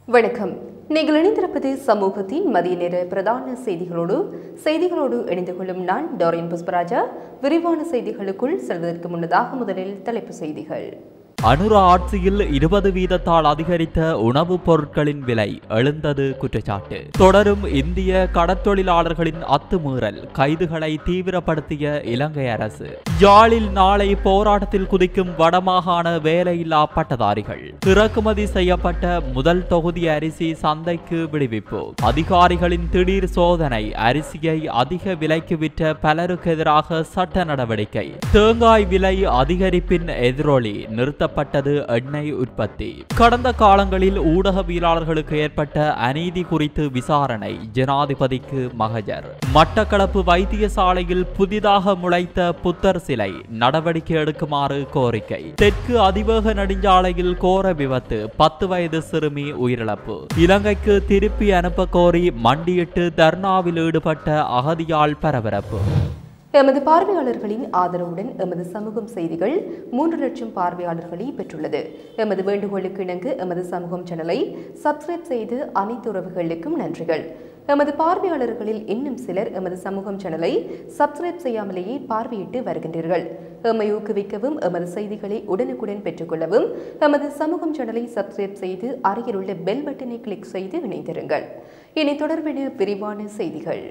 வணக்கம். நீங்கள் இணைந்திருப்பது சமூகத்தின் மதிய நேர பிரதான செய்திகளோடு இணைந்து கொள்ளும் நான் டோரியன் புஷ்பராஜா. விரிவான செய்திகளுக்குள் செல்வதற்கு முன்னதாக முதலில் தலைப்பு செய்திகள். அனுர ஆட்சியில் 20 வீதத்தால் அதிகரித்த உணவுப் பொருட்களின் விலை எழுந்தது குற்றச்சாட்டு. தொடரும் இந்திய கடற்தொழிலாளர்களின் அத்துமீறல், கைதுகளை தீவிரப்படுத்திய இலங்கை அரசு. யாழில் நாளை போராட்டத்தில் குதிக்கும் வடமாகாண வேலையில்லா பட்டதாரிகள். இறக்குமதி செய்யப்பட்ட முதல் தொகுதி அரிசி சந்தைக்கு விடுவிப்பு. அதிகாரிகளின் திடீர் சோதனை, அரிசியை அதிக விலைக்கு விற்ற பலருக்கு எதிராக சட்ட நடவடிக்கை. தேங்காய் விலை அதிகரிப்பின் எதிரொலி, நிறுத்தப்பட்டது எண்ணெய் உற்பத்தி. கடந்த காலங்களில் ஊடகவியலாளர்களுக்கு ஏற்பட்ட அநீதி குறித்து விசாரணை, ஜனாதிபதிக்கு மகஜர். மட்டக்களப்பு வைத்தியசாலையில் புதிதாக முளைத்த புத்தர் சிலை, நடவடிக்கை எடுக்குமாறு கோரிக்கை. தெற்கு அதிவேக நெடுஞ்சாலையில் கோர விபத்து, 10 வயது சிறுமி உயிரிழப்பு. இலங்கைக்கு திருப்பி அனுப்ப கோரி மண்டியிட்டு தர்ணாவில் ஈடுபட்ட அகதியால் பரபரப்பு. எமது பார்வையாளர்களின் ஆதரவுடன் எமது சமூகம் செய்திகள் 3 லட்சம் பார்வையாளர்களை பெற்றுள்ளது. எமது வேண்டுகோளுக்கு இணங்க எமது சமூகம் சேனலை சப்ஸ்கிரைப் செய்து அனைத்து உறவுகளுக்கும் நன்றிகள். எமது பார்வையாளர்களில் இன்னும் சிலர் எமது சமூகம் சேனலை சப்ஸ்கிரைப் செய்யாமலேயே பார்வையிட்டு வருகின்றீர்கள். எம்மை ஊக்குவிக்கவும் எமது செய்திகளை உடனுக்குடன் பெற்றுக்கொள்ளவும் எமது சமூகம் சேனலை சப்ஸ்கிரைப் செய்து அருகிலுள்ள பெல் பட்டனை கிளிக் செய்து இணைந்திருங்கள். இனி தொடர்பான விரிவான செய்திகள்.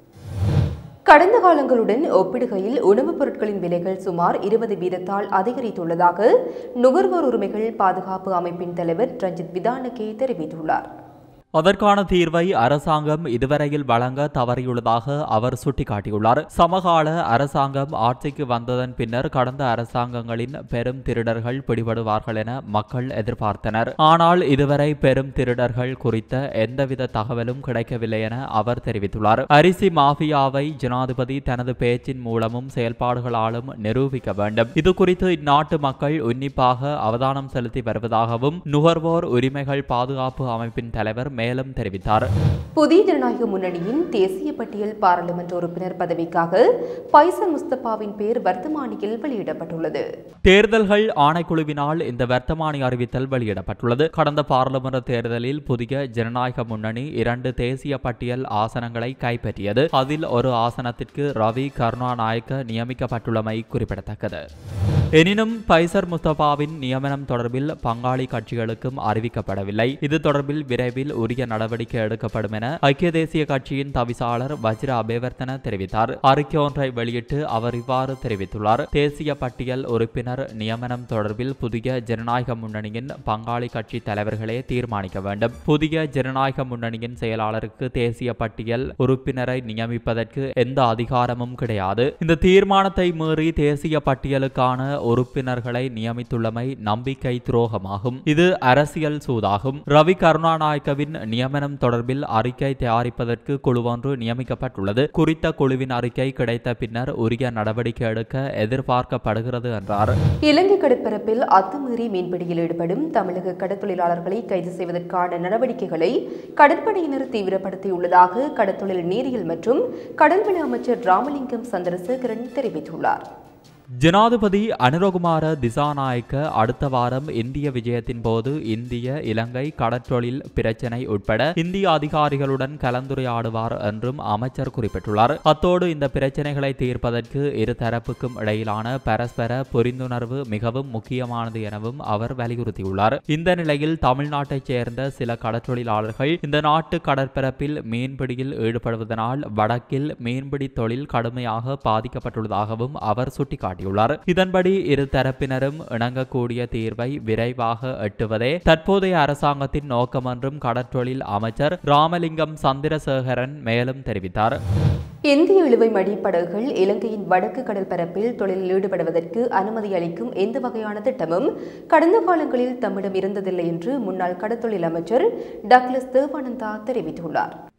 கடந்த காலங்களுடன் ஒப்பிடுகையில் உணவுப் பொருட்களின் விலைகள் சுமார் 20 வீதத்தால் அதிகரித்துள்ளதாக நுகர்வோர் உரிமைகள் பாதுகாப்பு அமைப்பின் தலைவர் ரஞ்சித் விதானகே தெரிவித்துள்ளார். அதற்கான தீர்வை அரசாங்கம் இதுவரையில் வழங்க தவறியுள்ளதாக அவர் சுட்டிக்காட்டியுள்ளார். சமகால அரசாங்கம் ஆட்சிக்கு வந்ததன் பின்னர் கடந்த அரசாங்கங்களின் பெரும் திருடர்கள் பிடிபடுவார்கள் என மக்கள் எதிர்பார்த்தனர். ஆனால் இதுவரை பெரும் திருடர்கள் குறித்த எந்தவித தகவலும் கிடைக்கவில்லை என அவர் தெரிவித்துள்ளார். அரிசி மாஃபியாவை ஜனாதிபதி தனது பேச்சின் மூலமும் செயல்பாடுகளாலும் நிரூபிக்க வேண்டும். இது குறித்து இந்நாட்டு மக்கள் உன்னிப்பாக அவதானம் செலுத்தி வருவதாகவும் நுகர்வோர் உரிமைகள் பாதுகாப்பு அமைப்பின் தலைவர் மேலும் தெரிவித்தார். புதிய ஜனநாயக முன்னணியின் தேசிய பட்டியல் பாராளுமன்ற உறுப்பினர் பதவிக்காக பைசர் முஸ்தபாவின் பெயர் வர்த்தமானியில் வெளியிடப்பட்டுள்ளது. தேர்தல்கள் ஆணைக்குழுவினால் இந்த வர்த்தமானி அறிவித்தல் வெளியிடப்பட்டுள்ளது. கடந்த பாராளுமன்ற தேர்தலில் புதிய ஜனநாயக முன்னணி 2 தேசிய பட்டியல் ஆசனங்களை கைப்பற்றியது. அதில் ஒரு ஆசனத்திற்கு ரவி கருணாநாயக்க நியமிக்கப்பட்டுள்ளமை குறிப்பிடத்தக்கது. எனினும் பைசர் முஸ்தபாவின் நியமனம் தொடர்பில் பங்காளி கட்சிகளுக்கும் அறிவிக்கப்படவில்லை. இது தொடர்பில் விரைவில் உரிய நடவடிக்கை எடுக்கப்படும் என ஐக்கிய தேசிய கட்சியின் தவிசாளர் வஜ்ர அபேவர்த்தன தெரிவித்தார். அறிக்கை ஒன்றை வெளியிட்டு அவர் இவ்வாறு தெரிவித்துள்ளார். தேசிய பட்டியல் உறுப்பினர் நியமனம் தொடர்பில் புதிய ஜனநாயக முன்னணியின் பங்காளி கட்சி தலைவர்களே தீர்மானிக்க வேண்டும். புதிய ஜனநாயக முன்னணியின் செயலாளருக்கு தேசிய பட்டியல் உறுப்பினரை நியமிப்பதற்கு எந்த அதிகாரமும் கிடையாது. இந்த தீர்மானத்தை மீறி தேசிய பட்டியலுக்கான உறுப்பினர்களை நியமித்துள்ளமை நம்பிக்கை துரோகமாகும். இது அரசியல் சூதாகும். ரவி கருணாநாயக்கவின் நியமனம் தொடர்பில் அறிக்கை தயாரிப்பதற்கு குழு ஒன்று நியமிக்கப்பட்டுள்ளது. குறித்த குழுவின் அறிக்கை கிடைத்த பின்னர் உரிய நடவடிக்கை எடுக்க எதிர்பார்க்கப்படுகிறது என்றார். இலங்கை கடற்பரப்பில் அத்துமீறி மீன்பிடியில் ஈடுபடும் தமிழக கடற்தொழிலாளர்களை கைது செய்வதற்கான நடவடிக்கைகளை கடற்படையினர் தீவிரப்படுத்தியுள்ளதாக கடற்தொழில் நீரியல் மற்றும் கடல்வள அமைச்சர் ராமலிங்கம் சந்திரசேகரன் தெரிவித்துள்ளார். ஜனாதிபதி அனுரகுமார திசாநாயக்க அடுத்த வாரம் இந்திய விஜயத்தின் போது இந்திய இலங்கை கடற்றொழில் பிரச்சினை உட்பட இந்திய அதிகாரிகளுடன் கலந்துரையாடுவார் என்றும் அமைச்சர் குறிப்பிட்டுள்ளார். அத்தோடு இந்த பிரச்சினைகளை தீர்ப்பதற்கு இரு தரப்புக்கும் இடையிலான பரஸ்பர புரிந்துணர்வு மிகவும் முக்கியமானது எனவும் அவர் வலியுறுத்தியுள்ளார். இந்த நிலையில் தமிழ்நாட்டைச் சேர்ந்த சில கடற்றொழிலாளர்கள் இந்த நாட்டு கடற்பரப்பில் மீன்பிடியில் ஈடுபடுவதனால் வடக்கில் மீன்பிடி தொழில் கடுமையாக பாதிக்கப்பட்டுள்ளதாகவும் அவர் சுட்டிக்காட்டினார். இதன்படி இரு தரப்பினரும் இணங்கக்கூடிய தீர்வை விரைவாக எட்டுவதே தற்போதைய அரசாங்கத்தின் நோக்கம் என்றும் கடற்றொழில் அமைச்சர் ராமலிங்கம் சந்திரசேகரன் மேலும் தெரிவித்தார். இந்திய இழுவை மடி படகுகள் இலங்கையின் வடக்கு கடல் பரப்பில் தொழிலில் ஈடுபடுவதற்கு அனுமதி அளிக்கும் எந்த வகையான திட்டமும் கடந்த காலங்களில் தம்மிடம் இருந்ததில்லை என்று முன்னாள் கடற்தொழில் அமைச்சர் டக்ளஸ் தேவானந்தா தெரிவித்துள்ளார்.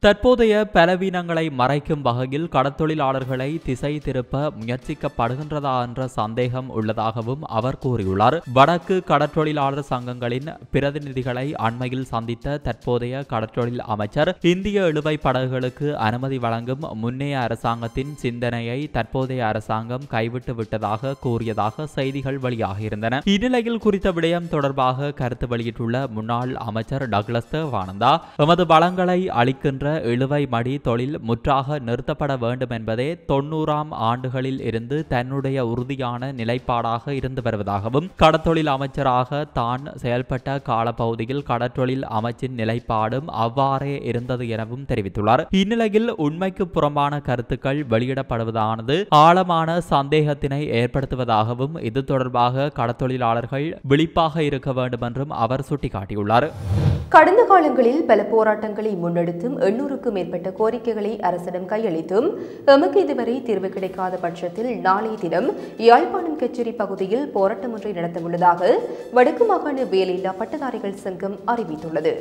தற்போதைய பலவீனங்களை மறைக்கும் வகையில் கடத்தொழிலாளர்களை திசை திருப்ப முயற்சிக்கப்படுகின்றதா என்ற சந்தேகம் உள்ளதாகவும் அவர் கூறியுள்ளார். வடக்கு கடற்றொழிலாளர் சங்கங்களின் பிரதிநிதிகளை அண்மையில் சந்தித்த தற்போதைய கடற்றொழில் அமைச்சர் இந்திய இழுவை படகுகளுக்கு அனுமதி வழங்கும் முன்னைய அரசாங்கத்தின் சிந்தனையை தற்போதைய அரசாங்கம் கைவிட்டு விட்டதாக கூறியதாக செய்திகள் வெளியாகியிருந்தன. இந்நிலையில் குறித்த விடயம் தொடர்பாக கருத்து வெளியிட்டுள்ள முன்னாள் அமைச்சர் டக்ளஸ் தேவானந்தா, எமது வளங்களை அளிக்கின்ற இழுவை மடி தொழில் முற்றாக நிறுத்தப்பட வேண்டும் என்பதே 90ஆம் ஆண்டுகளில் இருந்து தன்னுடைய உறுதியான நிலைப்பாடாக இருந்து வருவதாகவும், கடத்தொழில் அமைச்சராக தான் செயல்பட்ட காலப்பகுதியில் கடற்றொழில் அமைச்சின் நிலைப்பாடும் அவ்வாறே இருந்தது எனவும் தெரிவித்துள்ளார். இந்நிலையில் உண்மைக்கு புறம்பான கருத்துக்கள் வெளியிடப்படுவதானது ஆழமான சந்தேகத்தினை ஏற்படுத்துவதாகவும், இது தொடர்பாக கடத்தொழிலாளர்கள் விழிப்பாக இருக்க வேண்டும் என்றும் அவர் சுட்டிக்காட்டியுள்ளார். கடந்த காலங்களில் பல போராட்டங்களை முன்னெடுத்தும் 800க்கும் மேற்பட்ட கோரிக்கைகளை அரசிடம் கையளித்தும் எமக்கு இதுவரை தீர்வு கிடைக்காத பட்சத்தில் நாளைய தினம் யாழ்ப்பாணம் கச்சேரி பகுதியில் போராட்டம் ஒன்றை நடத்தவுள்ளதாக வடக்கு மாகாண வேலையில்லா பட்டதாரிகள் சங்கம் அறிவித்துள்ளது.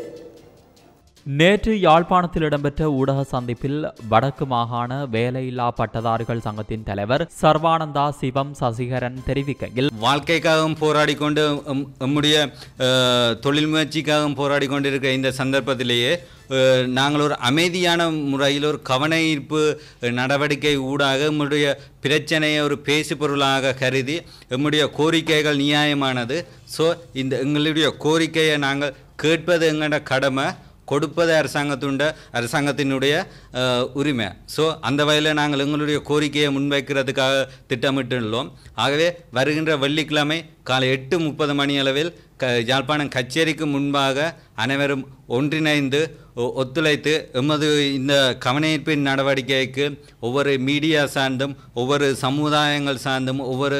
நேற்று யாழ்ப்பாணத்தில் இடம்பெற்ற ஊடக சந்திப்பில் வடக்கு மாகாண வேலையில்லா பட்டதாரிகள் சங்கத்தின் தலைவர் சர்வானந்தா சிவம் சசிகரன் தெரிவிக்கையில், வாழ்க்கைக்காகவும் போராடி கொண்டு நம்முடைய தொழில் முயற்சிக்காகவும் போராடி கொண்டிருக்கிற இந்த சந்தர்ப்பத்திலேயே நாங்கள் ஒரு அமைதியான முறையில் ஒரு கவன ஈர்ப்பு நடவடிக்கை ஊடாக நம்முடைய பிரச்சனையை ஒரு பேசு பொருளாக கருதி நம்முடைய கோரிக்கைகள் நியாயமானது. ஸோ இந்த எங்களுடைய கோரிக்கையை நாங்கள் கேட்பது எங்களோட கடமை, கொடுப்பது அரசாங்கத்தினுடைய உரிமை. ஸோ அந்த வகையில் நாங்கள் எங்களுடைய கோரிக்கையை முன்வைக்கிறதுக்காக திட்டமிட்டுள்ளோம். ஆகவே வருகின்ற வெள்ளிக்கிழமை காலை 8:30 மணி அளவில் யாழ்ப்பாணம் கச்சேரிக்கு முன்பாக அனைவரும் ஒன்றிணைந்து ஒத்துழைத்து எமது இந்த கவனஈர்ப்பின் நடவடிக்கைக்கு ஒவ்வொரு மீடியா சார்ந்தும் ஒவ்வொரு சமுதாயங்கள் சார்ந்தும் ஒவ்வொரு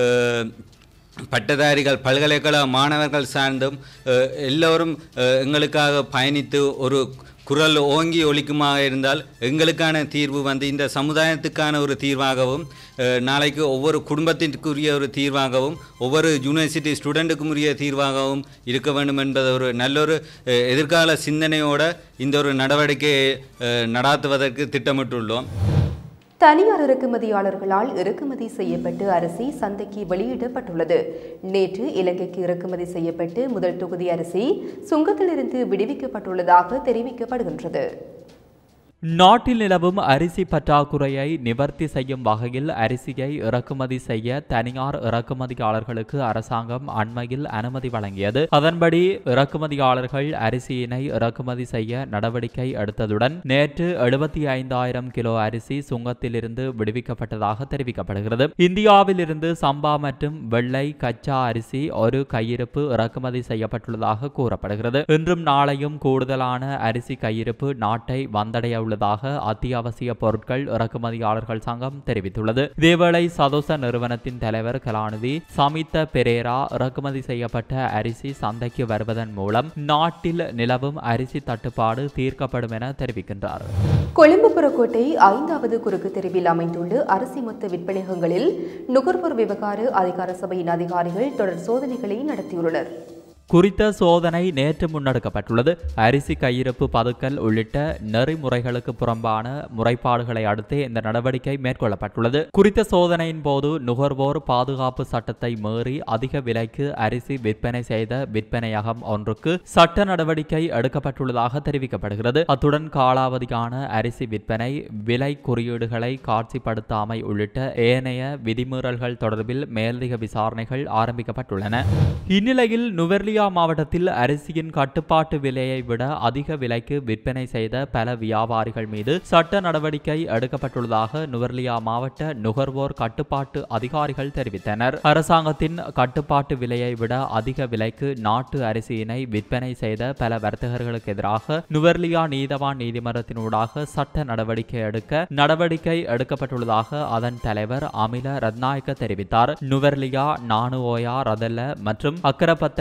பட்டதாரிகள் பல்கலைக்கழக மாணவர்கள் சார்ந்தும் எல்லோரும் எங்களுக்காக பயணித்து ஒரு குரல் ஓங்கி ஒலிக்குமாக இருந்தால் எங்களுக்கான தீர்வு இந்த சமுதாயத்துக்கான ஒரு தீர்வாகவும், நாளைக்கு ஒவ்வொரு குடும்பத்திற்குரிய ஒரு தீர்வாகவும், ஒவ்வொரு யூனிவர்சிட்டி ஸ்டூடெண்ட்டுக்கும் உரிய தீர்வாகவும் இருக்க வேண்டும் என்பது ஒரு நல்லொரு எதிர்கால சிந்தனையோடு இந்த ஒரு நடவடிக்கையை நடாத்துவதற்கு திட்டமிட்டுள்ளோம். தனியார் இறக்குமதியாளர்களால் இறக்குமதி செய்யப்பட்டு அரிசி சந்தைக்கு வெளியிடப்பட்டுள்ளது. நேற்று இலங்கைக்கு இறக்குமதி செய்யப்பட்டு முதல் தொகுதி அரிசி சுங்கத்திலிருந்து விடுவிக்கப்பட்டுள்ளதாக தெரிவிக்கப்படுகின்றது. நாட்டில் நிலவும் அரிசி பற்றாக்குறையை நிவர்த்தி செய்யும் வகையில் அரிசியை இறக்குமதி செய்ய தனியார் இறக்குமதியாளர்களுக்கு அரசாங்கம் அண்மையில் அனுமதி வழங்கியது. அதன்படி இறக்குமதியாளர்கள் அரிசியினை இறக்குமதி செய்ய நடவடிக்கை எடுத்ததுடன் நேற்று 75,000 கிலோ அரிசி சுங்கத்திலிருந்து விடுவிக்கப்பட்டதாக தெரிவிக்கப்படுகிறது. இந்தியாவில் இருந்து சம்பா மற்றும் வெள்ளை கச்சா அரிசி ஒரு கையிருப்பு இறக்குமதி செய்யப்பட்டுள்ளதாக கூறப்படுகிறது. இன்றும் நாளையும் கூடுதலான அரிசி கையிருப்பு நாட்டை வந்தடைய உள்ளதாக அத்தியாவசிய பொருட்கள் இறக்குமதியாளர்கள் சங்கம் தெரிவித்துள்ளது. இதேவேளை சதோச நிறுவனத்தின் தலைவர் கலாநிதி சமித்த பெரேரா இறக்குமதி செய்யப்பட்ட அரிசி சந்தைக்கு வருவதன் மூலம் நாட்டில் நிலவும் அரிசி தட்டுப்பாடு தீர்க்கப்படும் என தெரிவிக்கின்றார். கொழும்பு புறக்கோட்டை 5வது குறுக்கு தெருவில் அமைந்துள்ள அரிசி மொத்த விற்பனையகங்களில் நுகர்வோர் விவகார அதிகார சபையின் அதிகாரிகள் தொடர் சோதனைகளை நடத்தியுள்ளனர். குறித்த சோதனை நேற்று முன்னெடுக்கப்பட்டுள்ளது. அரிசி கையிருப்பு பதுக்கல் உள்ளிட்ட நெறிமுறைகளுக்கு புறம்பான முறைப்பாடுகளை அடுத்து இந்த நடவடிக்கை மேற்கொள்ளப்பட்டுள்ளது. குறித்த சோதனையின் போது நுகர்வோர் பாதுகாப்பு சட்டத்தை மீறி அதிக விலைக்கு அரிசி விற்பனை செய்த விற்பனையகம் ஒன்றுக்கு சட்ட நடவடிக்கை எடுக்கப்பட்டுள்ளதாக தெரிவிக்கப்படுகிறது. அத்துடன் காலாவதியான அரிசி விற்பனை, விலை குறியீடுகளை காட்சிப்படுத்தாமை உள்ளிட்ட ஏனைய விதிமீறல்கள் தொடர்பில் மேலதிக விசாரணைகள் ஆரம்பிக்கப்பட்டுள்ளன. இந்நிலையில் நுவர்லியா மாவட்டத்தில் அரிசியின் கட்டுப்பாட்டு விலையை விட அதிக விலைக்கு விற்பனை செய்த பல வியாபாரிகள் மீது சட்ட நடவடிக்கை எடுக்கப்பட்டுள்ளதாக நுவர்லியா மாவட்ட நுகர்வோர் கட்டுப்பாட்டு அதிகாரிகள் தெரிவித்தனர். அரசாங்கத்தின் கட்டுப்பாட்டு விலையை விட அதிக விலைக்கு நாட்டு அரிசியினை விற்பனை செய்த பல வர்த்தகர்களுக்கு எதிராக நுவர்லியா நீதவான் நீதிமன்றத்தினூடாக சட்ட நடவடிக்கை எடுக்கப்பட்டுள்ளதாக அதன் தலைவர் அமில ரத்நாயக்க தெரிவித்தார். நுவர்லியா, நானுஓயா, ரதல்ல மற்றும் அக்கரப்பத்தனை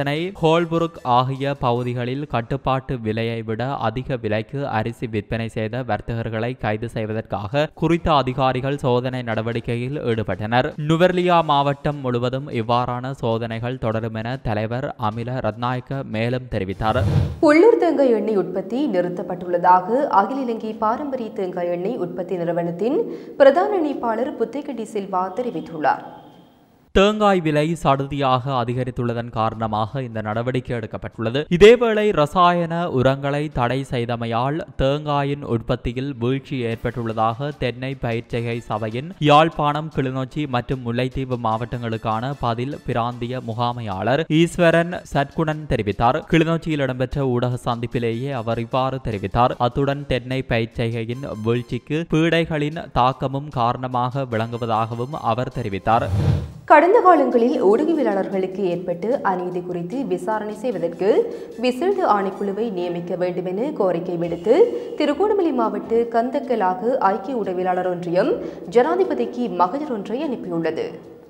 கோல்புருக் ஆகிய பகுதிகளில் கட்டுப்பாட்டு விலையை விட அதிக விலைக்கு அரிசி விற்பனை செய்த வர்த்தகர்களை கைது செய்வதற்காக குறித்த அதிகாரிகள் சோதனை நடவடிக்கையில் ஈடுபட்டனர். நுவர்லியா மாவட்டம் முழுவதும் இவ்வாறான சோதனைகள் தொடரும் என தலைவர் அமில ரத்நாயக்க மேலும் தெரிவித்தார். உள்ளூர் தேங்காய் எண்ணெய் உற்பத்தி நிறுத்தப்பட்டுள்ளதாக அகில இலங்கை பாரம்பரிய தேங்காய் எண்ணெய் உற்பத்தி நிறுவனத்தின் பிரதான இணைப்பாளர் புத்தகடி சில்வா தெரிவித்துள்ளார். தேங்காய் விலை சடுதியாக அதிகரித்துள்ளதன் காரணமாக இந்த நடவடிக்கை எடுக்கப்பட்டுள்ளது. இதேவேளை ரசாயன உரங்களை தடை செய்தமையால் தேங்காயின் உற்பத்தியில் வீழ்ச்சி ஏற்பட்டுள்ளதாக தென்னை பயிர்ச்செய்கை சபையின் யாழ்ப்பாணம், கிளிநொச்சி மற்றும் முல்லைத்தீவு மாவட்டங்களுக்கான பதில் பிராந்திய முகாமையாளர் ஈஸ்வரன் சட்குணன் தெரிவித்தார். கிளிநொச்சியில் இடம்பெற்ற ஊடக சந்திப்பிலேயே அவர் இவ்வாறு தெரிவித்தார். அத்துடன் தென்னை பயிர்ச்செய்கையின் வீழ்ச்சிக்கு பீடைகளின் தாக்கமும் காரணமாக விளங்குவதாகவும் அவர் தெரிவித்தார். கடந்த காலங்களில் ஊடகவியலாளர்களுக்கு ஏற்பட்டு அநீதி குறித்து விசாரணை செய்வதற்கு விசேட ஆணைக்குழுவை நியமிக்க வேண்டும் என கோரிக்கை விடுத்து திருகோணமலை மாவட்ட கந்தக்கலாக ஐக்கிய ஊடகவியலாளர் ஒன்றியம் ஜனாதிபதிக்கு மகஜர் ஒன்றை அனுப்பியுள்ளது.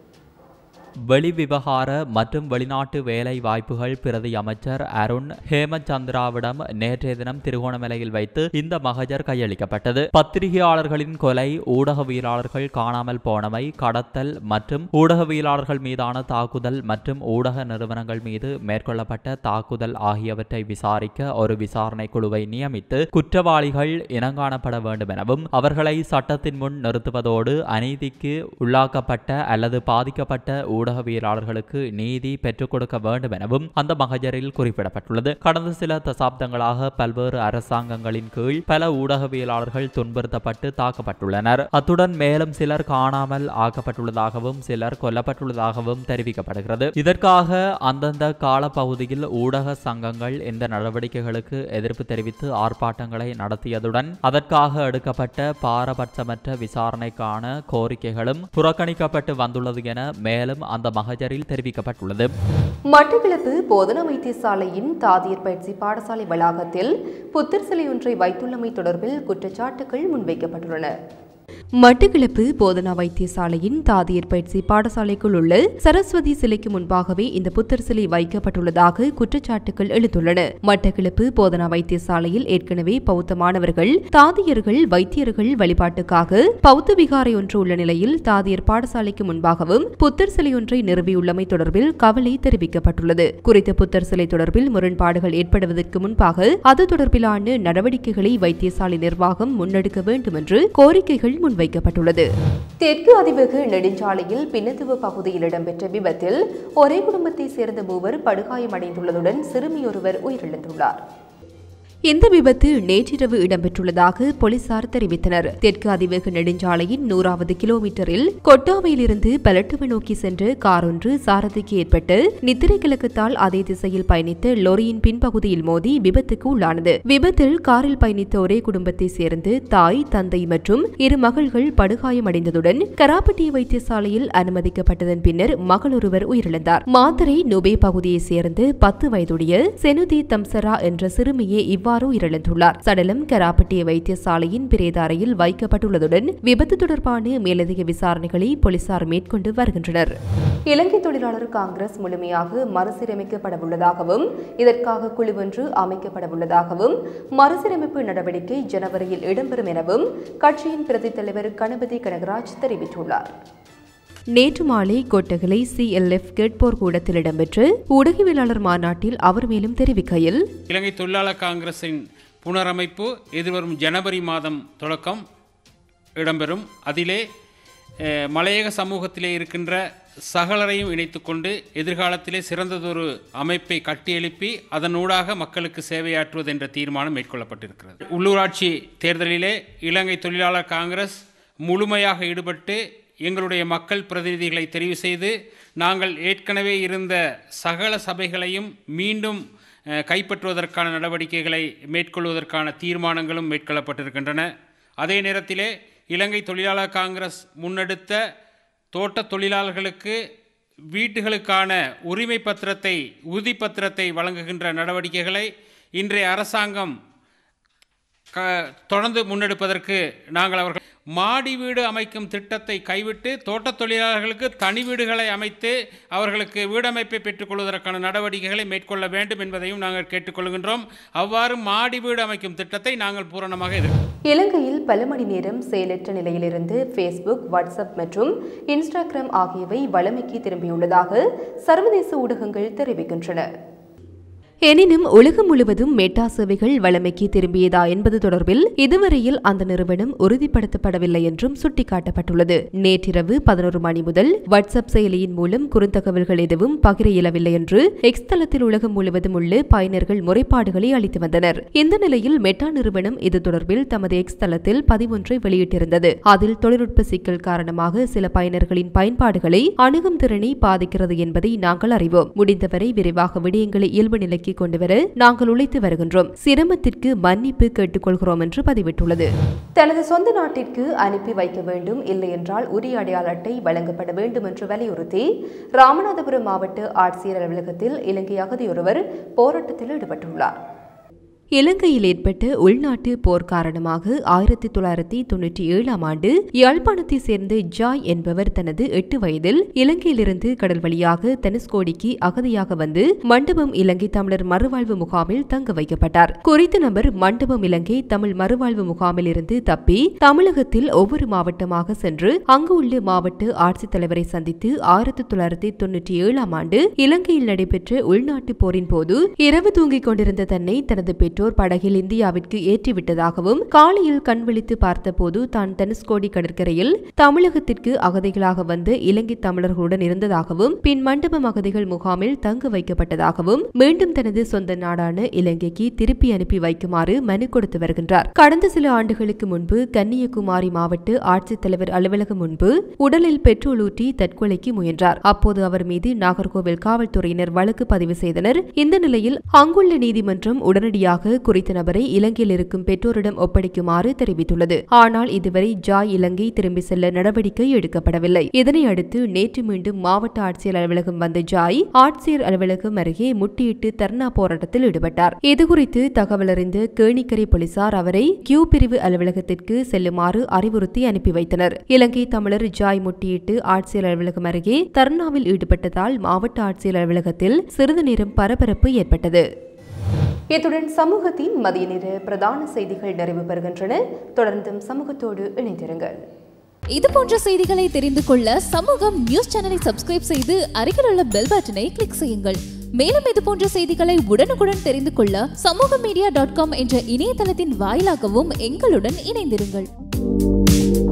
வெளிவிவகார மற்றும் வெளிநாட்டு வேலை வாய்ப்புகள் பிரதி அமைச்சர் அருண் ஹேமச்சந்திராவிடம் நேற்றைய தினம் திருகோணமலையில் வைத்து இந்த மகஜர் கையளிக்கப்பட்டது. பத்திரிகையாளர்களின் கொலை, ஊடகவியலாளர்கள் காணாமல் போனமை, கடத்தல் மற்றும் ஊடகவியலாளர்கள் மீதான தாக்குதல் மற்றும் ஊடக நிறுவனங்கள் மீது மேற்கொள்ளப்பட்ட தாக்குதல் ஆகியவற்றை விசாரிக்க ஒரு விசாரணை குழுவை நியமித்து குற்றவாளிகள் இனங்காணப்பட வேண்டும் எனவும் அவர்களை சட்டத்தின் முன் நிறுத்துவதோடு அநீதிக்கு உள்ளாக்கப்பட்ட அல்லது பாதிக்கப்பட்ட ஊடகவியலாளர்களுக்கு நீதி பெற்றுக் கொடுக்க வேண்டும் எனவும் அந்த மகஜரில் குறிப்பிடப்பட்டுள்ளது. கடந்த சில தசாப்தங்களாக பல்வேறு அரசாங்கங்களின் கீழ் பல ஊடகவியலாளர்கள் துன்புறுத்தப்பட்டு தாக்கப்பட்டுள்ளனர். அத்துடன் மேலும் சிலர் காணாமல் ஆக்கப்பட்டுள்ளதாகவும் சிலர் கொல்லப்பட்டுள்ளதாகவும் தெரிவிக்கப்படுகிறது. இதற்காக அந்தந்த காலப்பகுதியில் ஊடக சங்கங்கள் இந்த நடவடிக்கைகளுக்கு எதிர்ப்பு தெரிவித்து ஆர்ப்பாட்டங்களை நடத்தியதுடன் அதற்காக எடுக்கப்பட்ட பாரபட்சமற்ற விசாரணைக்கான கோரிக்கைகளும் புறக்கணிக்கப்பட்டு வந்துள்ளது என மேலும் அந்த மகஜரில் தெரிவிக்கப்பட்டுள்ளது. மட்டக்களப்பு போதனா வைத்தியசாலையின் தாதியர் பயிற்சி பாடசாலை வளாகத்தில் புத்தர் சிலை ஒன்றை வைத்துள்ளமை தொடர்பில் குற்றச்சாட்டுகள் முன்வைக்கப்பட்டுள்ளன. மட்டக்களப்பு போதனா வைத்தியசாலையின் தாதியர் பயிற்சி பாடசாலைக்குள் உள்ள சரஸ்வதி சிலைக்கு முன்பாகவே இந்த புத்தர் சிலை வைக்கப்பட்டுள்ளதாக குற்றச்சாட்டுகள் எழுந்துள்ளன. மட்டக்களப்பு போதனா வைத்தியசாலையில் ஏற்கனவே பௌத்த மாணவர்கள், தாதியர்கள், வைத்தியர்கள் வழிபாட்டுக்காக பௌத்த விகாரை ஒன்று உள்ள நிலையில் தாதியர் பாடசாலைக்கு முன்பாகவும் புத்தர் சிலை ஒன்றை நிறுவியுள்ளமை தொடர்பில் கவலை தெரிவிக்கப்பட்டுள்ளது. குறித்த புத்தர் சிலை தொடர்பில் முரண்பாடுகள் ஏற்படுவதற்கு முன்பாக அது தொடர்பிலான நடவடிக்கைகளை வைத்தியசாலை நிர்வாகம் முன்னெடுக்க வேண்டும் என்று கோரிக்கைகள் முன்வைக்கப்பட்டுள்ளது. தெற்கு அதிவேக நெடுஞ்சாலையில் பின்னத்துவ பகுதியில் இடம்பெற்ற விபத்தில் ஒரே குடும்பத்தை சேர்ந்த மூவர் படுகாயமடைந்துள்ளதுடன் சிறுமியொருவர் உயிரிழந்துள்ளார். இந்த விபத்து நேற்றிரவு இடம்பெற்றுள்ளதாக போலீசார் தெரிவித்தனர். தெற்கு அதிவேக நெடுஞ்சாலையின் 100வது கிலோமீட்டரில் கொட்டாவையிலிருந்து பலட்டுவ நோக்கி சென்ற கார் ஒன்று சாரதிக்கு ஏற்பட்டு நித்திரை கலக்கத்தால் அதே திசையில் பயணித்த லொரியின் பின்பகுதியில் மோதி விபத்துக்கு உள்ளானது. விபத்தில் காரில் பயணித்த ஒரே குடும்பத்தை சேர்ந்து தாய், தந்தை மற்றும் 2 மகள்கள் படுகாயமடைந்ததுடன் கராப்பட்டி வைத்தியசாலையில் அனுமதிக்கப்பட்டதன் பின்னர் மகள் ஒருவர் உயிரிழந்தார். மாத்தரை நுபே பகுதியை சேர்ந்து 10 வயதுடைய செனுதி தம்சரா என்ற சிறுமியே உயிரிழந்துள்ளார். சடலம் கராப்பட்டி வைத்தியசாலையின் பிரேத அறையில் வைக்கப்பட்டுள்ளதுடன் விபத்து தொடர்பான மேலதிக விசாரணைகளை போலீசார் மேற்கொண்டு வருகின்றனர். இலங்கை தொழிலாளர் காங்கிரஸ் முழுமையாக மறுசீரமைக்கப்படவுள்ளதாகவும் இதற்காக குழு ஒன்று அமைக்கப்படவுள்ளதாகவும் மறுசீரமைப்பு நடவடிக்கை ஜனவரியில் இடம்பெறும் எனவும் கட்சியின் பிரதி தலைவர் கணபதி கனகராஜ் தெரிவித்துள்ளார். நேற்று மாலை கொட்டகலை CLF கேட்போர் கூடத்தில் இடம்பெற்ற ஊடகவியலாளர் மாநாட்டில் அவர் மேலும் தெரிவிக்கையில், இலங்கை தொழிலாளர் காங்கிரசின் புனரமைப்பு எதிர்வரும் ஜனவரி மாதம் தொடக்கம் இடம்பெறும். அதிலே மலையக சமூகத்திலே இருக்கின்ற சகலரையும் இணைத்துக்கொண்டு எதிர்காலத்திலே சிறந்ததொரு அமைப்பை கட்டியெழுப்பி அதனூடாக மக்களுக்கு சேவையாற்றுவது என்ற தீர்மானம் மேற்கொள்ளப்பட்டிருக்கிறது. உள்ளூராட்சி தேர்தலிலே இலங்கை தொழிலாளர் காங்கிரஸ் முழுமையாக ஈடுபட்டு எங்களுடைய மக்கள் பிரதிநிதிகளை தெரிவு செய்து நாங்கள் ஏற்கனவே இருந்த சகல சபைகளையும் மீண்டும் கைப்பற்றுவதற்கான நடவடிக்கைகளை மேற்கொள்வதற்கான தீர்மானங்களும் மேற்கொள்ளப்பட்டிருக்கின்றன. அதே நேரத்திலே இலங்கை தொழிலாளர் காங்கிரஸ் முன்னெடுத்த தோட்ட தொழிலாளர்களுக்கு வீட்டுகளுக்கான உரிமை பத்திரத்தை, உறுதி பத்திரத்தை வழங்குகின்ற நடவடிக்கைகளை இன்றைய அரசாங்கம் தொடர்ந்து முன்னெடுப்பதற்கு நாங்கள் அவர்கள் மாடி வீடு அமைக்கும் திட்டத்தை கைவிட்டு தோட்டத் தொழிலாளர்களுக்கு தனி வீடுகளை அமைத்து அவர்களுக்கு வீடமைப்பை பெற்றுக்கொள்வதற்கான நடவடிக்கைகளை மேற்கொள்ள வேண்டும் என்பதையும் நாங்கள் கேட்டுக்கொள்கின்றோம். அவ்வாறு மாடி வீடு அமைக்கும் திட்டத்தை நாங்கள் பூரணமாக எதிர்க்கிறோம். இலங்கையில் பல மணி நேரம் செயலற்ற நிலையிலிருந்து ஃபேஸ்புக், வாட்ஸ்அப் மற்றும் இன்ஸ்டாகிராம் ஆகியவை வழமைக்கு திரும்பியுள்ளதாக சர்வதேச ஊடகங்கள் தெரிவிக்கின்றன. எனினும் உலகம் முழுவதும் மெட்டா சேவைகள் வழமைக்கு திரும்பியதா என்பது தொடர்பில் இதுவரையில் அந்த நிறுவனம் உறுதிப்படுத்தப்படவில்லை என்றும் சுட்டிக்காட்டப்பட்டுள்ளது. நேற்றிரவு 11 மணி முதல் வாட்ஸ்அப் செயலியின் மூலம் குறுந்தகவல்கள் எதுவும் பகிர இயலவில்லை என்று எக்ஸ் தளத்தில் உலகம் முழுவதும் உள்ள பயனர்கள் முறைப்பாடுகளை அளித்து வந்தனர். இந்த நிலையில் மெட்டா நிறுவனம் இது தொடர்பில் தமது எக்ஸ் தளத்தில் பதிவொன்றை வெளியிட்டிருந்தது. அதில் தொழில்நுட்ப சிக்கல் காரணமாக சில பயனர்களின் பயன்பாடுகளை அணுகும் திறனை பாதிக்கிறது என்பதை நாங்கள் அறிவோம். முடிந்தவரை விரைவாக விடயங்களை இயல்பு நிலைக்கு கொண்டுவர நாங்கள் உழைத்து வருகின்றோம். சிரமத்திற்கு மன்னிப்பு கேட்டுக்கொள்கிறோம் என்று பதிவிட்டுள்ளது. தனது சொந்த நாட்டிற்கு அனுப்பி வைக்க வேண்டும், இல்லை என்றால் உரிய அடையாள அட்டை வழங்கப்பட வேண்டும் என்று வலியுறுத்தி ராமநாதபுரம் மாவட்ட ஆட்சியர் அலுவலகத்தில் இலங்கை அகதியொருவர் போராட்டத்தில் ஈடுபட்டுள்ளார். இலங்கையில் ஏற்பட்ட உள்நாட்டு போர் காரணமாக 1997ஆம் ஆண்டு யாழ்ப்பாணத்தை சேர்ந்த ஜாய் என்பவர் தனது 8 வயதில் இலங்கையிலிருந்து கடல் வழியாக தனுஷ்கோடிக்கு அகதியாக வந்து மண்டபம் இலங்கை தமிழர் மறுவாழ்வு முகாமில் தங்க வைக்கப்பட்டார். குறித்த நபர் மண்டபம் இலங்கை தமிழ் மறுவாழ்வு முகாமில் இருந்து தப்பி தமிழகத்தில் ஒவ்வொரு மாவட்டமாக சென்று அங்கு உள்ள மாவட்ட ஆட்சித்தலைவரை சந்தித்து 1997ஆம் ஆண்டு இலங்கையில் நடைபெற்ற உள்நாட்டு போரின் போது இரவு தூங்கிக் கொண்டிருந்த தன்னை தனது பெற்றோர் படகில் இந்தியாவிற்கு ஏற்றிவிட்டதாகவும் காலையில் கண் விழித்து பார்த்தபோது தான் தனுஷ்கோடி கடற்கரையில் தமிழகத்திற்கு அகதிகளாக வந்து இலங்கை தமிழர்களுடன் இருந்ததாகவும் பின் மண்டபம் அகதிகள் முகாமில் தங்க வைக்கப்பட்டதாகவும் மீண்டும் தனது சொந்த நாடான இலங்கைக்கு திருப்பி அனுப்பி வைக்குமாறு மனு கொடுத்து வருகின்றார். கடந்த சில ஆண்டுகளுக்கு முன்பு கன்னியாகுமரி மாவட்ட ஆட்சித்தலைவர் அலுவலகம் முன்பு உடலில் பெட்ரோல் ஊற்றி தற்கொலைக்கு முயன்றார். அப்போது அவர் மீது நாகர்கோவில் காவல்துறையினர் வழக்கு பதிவு செய்தனர். இந்த நிலையில் அங்குள்ள நீதிமன்றம் உடனடியாக குறித்த நபரை இலங்கையில் இருக்கும் பெற்றோரிடம் ஒப்படைக்குமாறு தெரிவித்துள்ளது. ஆனால் இதுவரை ஜாய் இலங்கை திரும்பி செல்ல நடவடிக்கை எடுக்கப்படவில்லை. இதனை அடுத்து நேற்று மீண்டும் மாவட்ட ஆட்சியர் அலுவலகம் வந்த ஜாய் ஆட்சியர் அலுவலகம் அருகே முட்டியிட்டு தர்ணா போராட்டத்தில் ஈடுபட்டார். இதுகுறித்து தகவல் அறிந்த கேணிக்கரை போலீசார் அவரை கியூ பிரிவு அலுவலகத்திற்கு செல்லுமாறு அறிவுறுத்தி அனுப்பி வைத்தனர். இலங்கை தமிழர் ஜாய் முட்டியிட்டு ஆட்சியர் அலுவலகம் அருகே தர்ணாவில் ஈடுபட்டதால் மாவட்ட ஆட்சியர் அலுவலகத்தில் சிறிது நேரம் பரபரப்பு ஏற்பட்டது. இத்துடன் சமூகத்தின் மதிய நேர பிரதான செய்திகள் நிறைவு பெறுகின்றன. தொடர்ந்தும் சமூகத்தோடு இணைந்திருங்கள். இது போன்ற செய்திகளை தெரிந்து கொள்ள சமூகம் நியூஸ் சேனலை சப்ஸ்கிரைப் செய்து அருகில் உள்ள பெல் பட்டனை கிளிக் செய்யுங்கள். மேலும் இது போன்ற செய்திகளை உடனுக்குடன் தெரிந்து கொள்ள சமூகமீடியா.com என்ற இணையதளத்தின் வாயிலாகவும் எங்களுடன் இணைந்திருங்கள்.